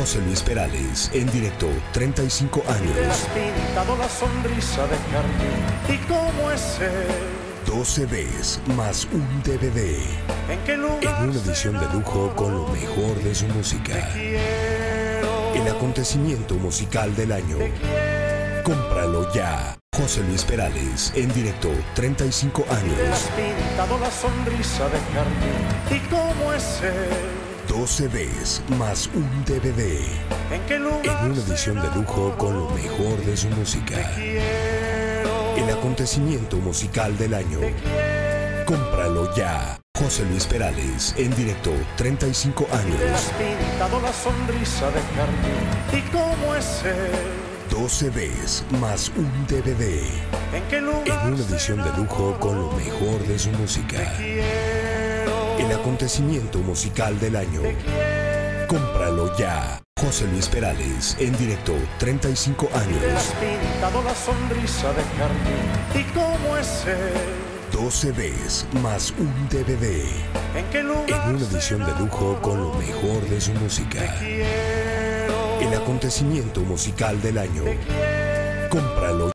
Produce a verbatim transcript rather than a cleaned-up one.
José Luis Perales, en directo, treinta y cinco años. Te has pintado la sonrisa de carne, ¿y cómo es él? Dos C Ds más un D V D. ¿En qué lugar? En una edición de lujo con lo mejor de su música. El acontecimiento musical del año. Cómpralo ya. José Luis Perales, en directo, treinta y cinco años. Te has pintado la sonrisa de carne, ¿y cómo es él? Dos C Ds más un D V D. ¿En qué lugar? En una edición de lujo con lo mejor de su música. El acontecimiento musical del año. Cómpralo ya. José Luis Perales, en directo, treinta y cinco años. Te has pintado la sonrisa de carne, ¿y cómo es él? Dos C Ds más un D V D. ¿En qué lugar? En una edición de lujo con lo mejor de su música. El acontecimiento musical del año. Cómpralo ya. José Luis Perales, en directo, treinta y cinco años. Te has pintado la sonrisa de carne, ¿y cómo es él? Dos C Ds más un D V D. ¿En qué lugar? En una edición de lujo con lo mejor de su música. El acontecimiento musical del año. Cómpralo